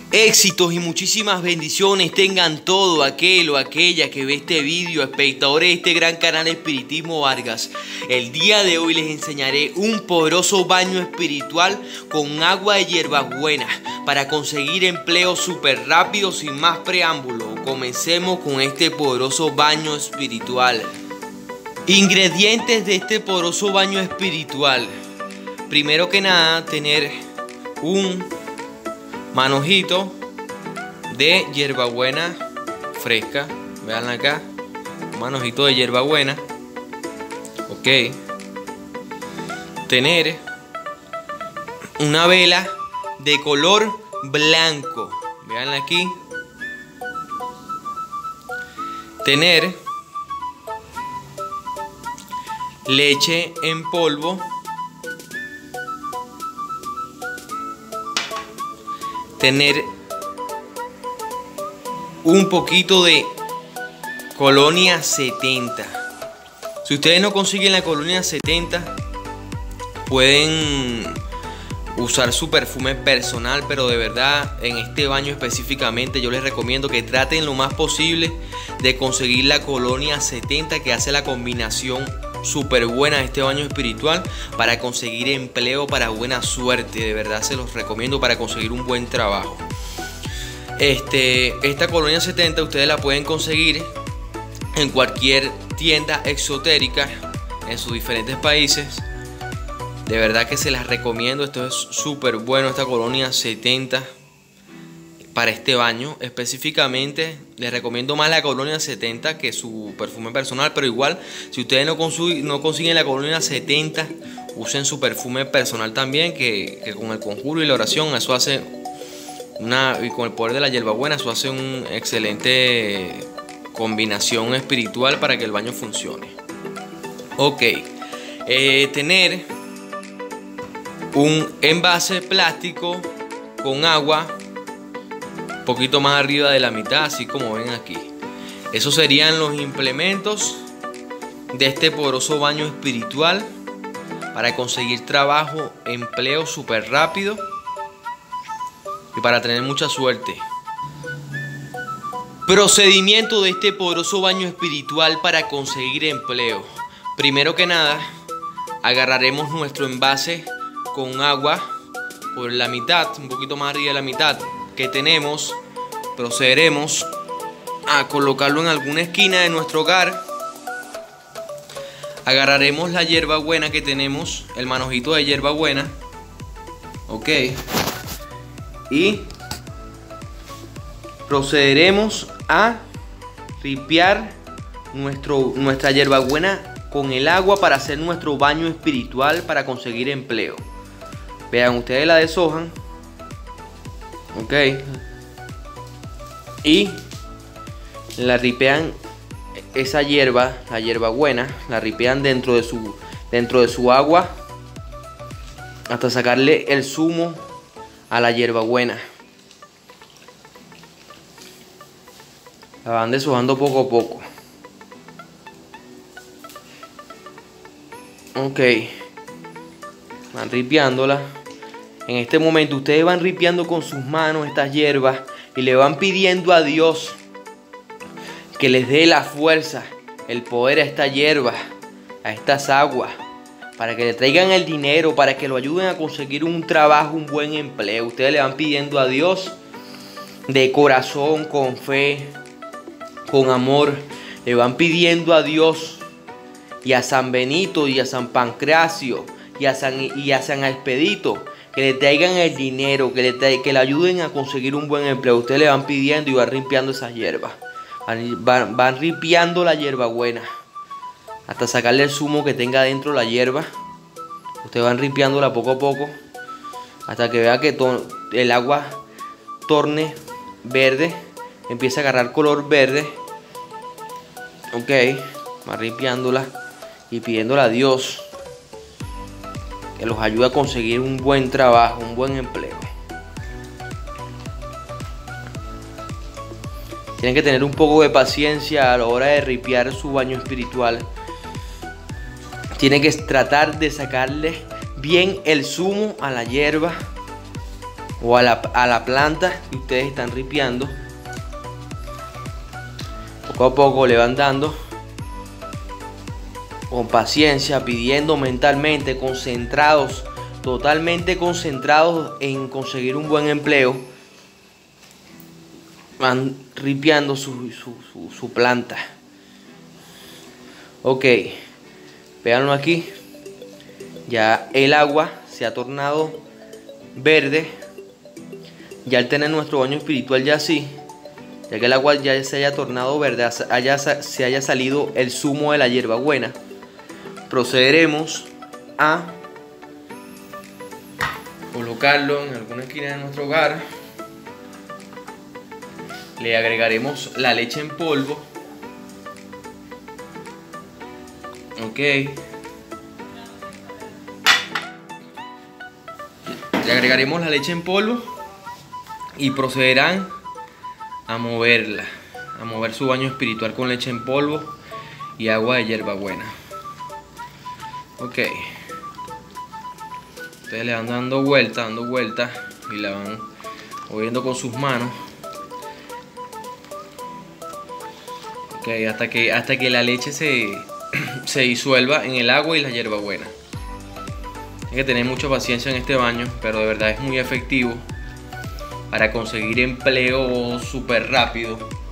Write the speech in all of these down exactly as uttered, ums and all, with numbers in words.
Éxitos y muchísimas bendiciones tengan todo aquel o aquella que ve este vídeo, espectadores de este gran canal Espiritismo Vargas. El día de hoy les enseñaré un poderoso baño espiritual con agua de hierbabuena para conseguir empleo súper rápido. Sin más preámbulo, comencemos con este poderoso baño espiritual. Ingredientes de este poderoso baño espiritual: primero que nada, tener un manojito de hierbabuena fresca. Vean acá, un manojito de hierbabuena. Ok. Tener una vela de color blanco. Vean aquí. Tener leche en polvo. Tener un poquito de colonia setenta. Si ustedes no consiguen la colonia setenta, pueden usar su perfume personal, pero de verdad en este baño específicamente yo les recomiendo que traten lo más posible de conseguir la colonia setenta, que hace la combinación súper buena de este baño espiritual para conseguir empleo, para buena suerte. De verdad se los recomiendo para conseguir un buen trabajo. Este, esta colonia setenta ustedes la pueden conseguir en cualquier tienda exotérica en sus diferentes países. De verdad que se las recomiendo. Esto es súper bueno, esta colonia setenta para este baño. Específicamente les recomiendo más la colonia setenta que su perfume personal, pero igual si ustedes no, no consiguen la colonia setenta, usen su perfume personal también, que, que con el conjuro y la oración eso hace una, y con el poder de la hierbabuena eso hace una excelente combinación espiritual para que el baño funcione. Ok, eh, tener un envase plástico con agua un poquito más arriba de la mitad, así como ven aquí. Esos serían los implementos de este poderoso baño espiritual para conseguir trabajo, empleo súper rápido y para tener mucha suerte. Procedimiento de este poderoso baño espiritual para conseguir empleo. Primero que nada, agarraremos nuestro envase con agua por la mitad, un poquito más arriba de la mitad que tenemos. Procederemos a colocarlo en alguna esquina de nuestro hogar. Agarraremos la hierbabuena que tenemos, el manojito de hierbabuena. Ok. Y procederemos a ripiar nuestro, nuestra hierbabuena con el agua para hacer nuestro baño espiritual para conseguir empleo. Vean, ustedes la deshojan. Ok. Y la ripean esa hierba, la hierbabuena, la ripean dentro de su, dentro de su agua hasta sacarle el zumo a la hierbabuena. La van deshojando poco a poco. Ok. Van ripiándola. En este momento ustedes van ripiando con sus manos estas hierbas y le van pidiendo a Dios que les dé la fuerza, el poder a esta hierba, a estas aguas, para que le traigan el dinero, para que lo ayuden a conseguir un trabajo, un buen empleo. Ustedes le van pidiendo a Dios de corazón, con fe, con amor. Le van pidiendo a Dios y a San Benito y a San Pancracio y a San, y a San Expedito que le traigan el dinero, que le, que le ayuden a conseguir un buen empleo. Ustedes le van pidiendo y van limpiando esas hierbas. Van, van, van limpiando la hierbabuena hasta sacarle el zumo que tenga dentro la hierba. Ustedes van limpiándola poco a poco hasta que vea que el agua torne verde, empieza a agarrar color verde. Ok, van limpiándola y pidiéndole a Dios que los ayude a conseguir un buen trabajo, un buen empleo. Tienen que tener un poco de paciencia a la hora de ripiar su baño espiritual. Tienen que tratar de sacarle bien el zumo a la hierba o a la, a la planta que ustedes están ripiando. Poco a poco le van dando con paciencia, pidiendo mentalmente, concentrados, totalmente concentrados en conseguir un buen empleo. Van ripiando su, su, su, su planta. Ok, véanlo aquí. Ya el agua se ha tornado verde. Ya al tener nuestro baño espiritual ya así, ya que el agua ya se haya tornado verde, haya, se haya salido el zumo de la hierbabuena, procederemos a colocarlo en alguna esquina de nuestro hogar. Le agregaremos la leche en polvo. Ok. Le agregaremos la leche en polvo y procederán a moverla, a mover su baño espiritual con leche en polvo y agua de hierbabuena. Ok. Ustedes le van dando vuelta, dando vuelta y la van moviendo con sus manos. Ok, hasta que, hasta que la leche se, se disuelva en el agua y la hierbabuena. Hay que tener mucha paciencia en este baño, pero de verdad es muy efectivo para conseguir empleo súper rápido.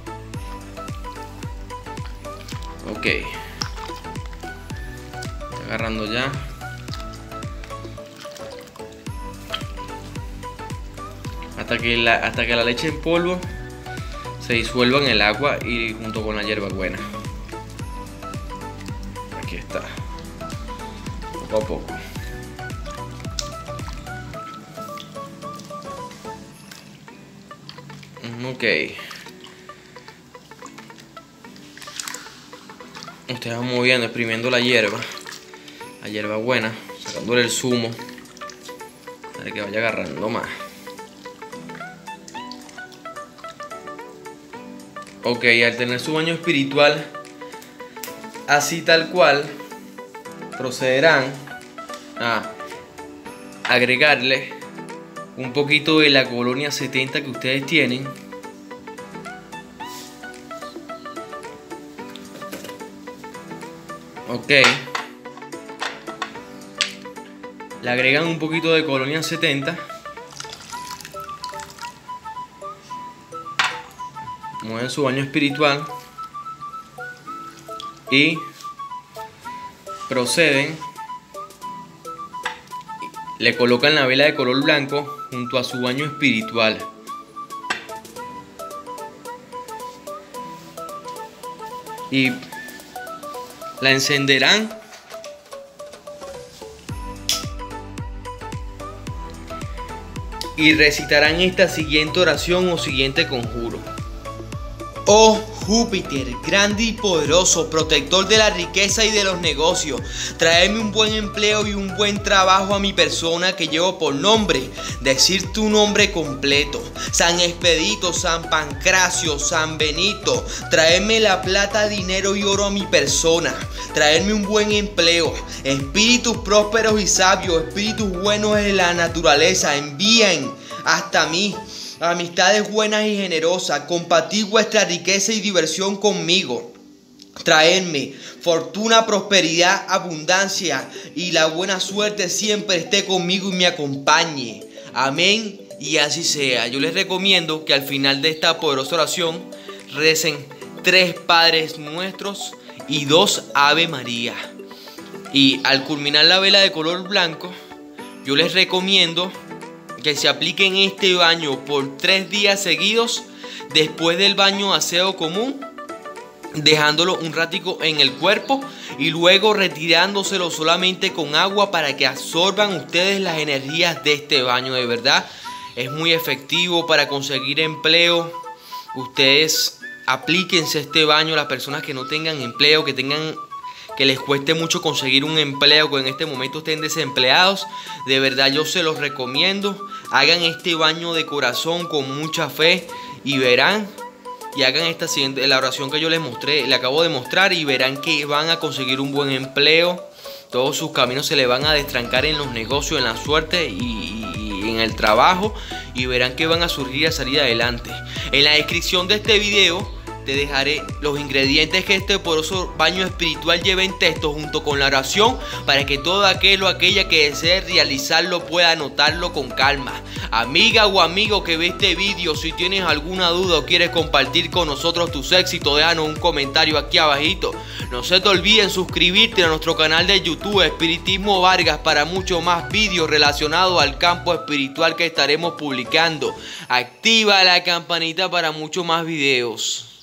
Ok. Está agarrando ya. Hasta que la, hasta que la leche en polvo se disuelva en el agua y junto con la hierbabuena. Aquí está. Poco a poco. Ok. Ustedes van moviendo, exprimiendo la hierba. La hierbabuena, sacándole el zumo para que vaya agarrando más. Ok, al tener su baño espiritual así tal cual, procederán a agregarle un poquito de la colonia setenta que ustedes tienen. Ok. Le agregan un poquito de colonia setenta. Mueven su baño espiritual y proceden, le colocan la vela de color blanco junto a su baño espiritual. Y la encenderán y recitarán esta siguiente oración o siguiente conjuro. Oh Júpiter, grande y poderoso, protector de la riqueza y de los negocios, traeme un buen empleo y un buen trabajo a mi persona que llevo por nombre, decir tu nombre completo: San Expedito, San Pancracio, San Benito. Traeme la plata, dinero y oro a mi persona, traerme un buen empleo, espíritus prósperos y sabios, espíritus buenos de la naturaleza, envíen hasta mí amistades buenas y generosas, compartir vuestra riqueza y diversión conmigo. Traerme fortuna, prosperidad, abundancia y la buena suerte siempre esté conmigo y me acompañe. Amén y así sea. Yo les recomiendo que al final de esta poderosa oración recen tres Padres Nuestros y dos Ave María. Y al culminar la vela de color blanco, yo les recomiendo que se apliquen este baño por tres días seguidos después del baño aseo común, dejándolo un ratico en el cuerpo y luego retirándoselo solamente con agua para que absorban ustedes las energías de este baño. De verdad es muy efectivo para conseguir empleo. Ustedes aplíquense este baño, las personas que no tengan empleo, que tengan que les cueste mucho conseguir un empleo, que en este momento estén desempleados. De verdad yo se los recomiendo. Hagan este baño de corazón con mucha fe y verán, y hagan esta siguiente, la oración que yo les mostré, le acabo de mostrar, y verán que van a conseguir un buen empleo. Todos sus caminos se le van a destrancar en los negocios, en la suerte y, y en el trabajo, y verán que van a surgir a salir adelante. En la descripción de este video te dejaré los ingredientes que este poderoso baño espiritual lleva en texto junto con la oración para que todo aquel o aquella que desee realizarlo pueda anotarlo con calma. Amiga o amigo que ve este vídeo, si tienes alguna duda o quieres compartir con nosotros tus éxitos, déjanos un comentario aquí abajito. No se te olviden suscribirte a nuestro canal de YouTube Espiritismo Vargas para muchos más vídeos relacionados al campo espiritual que estaremos publicando. Activa la campanita para muchos más videos.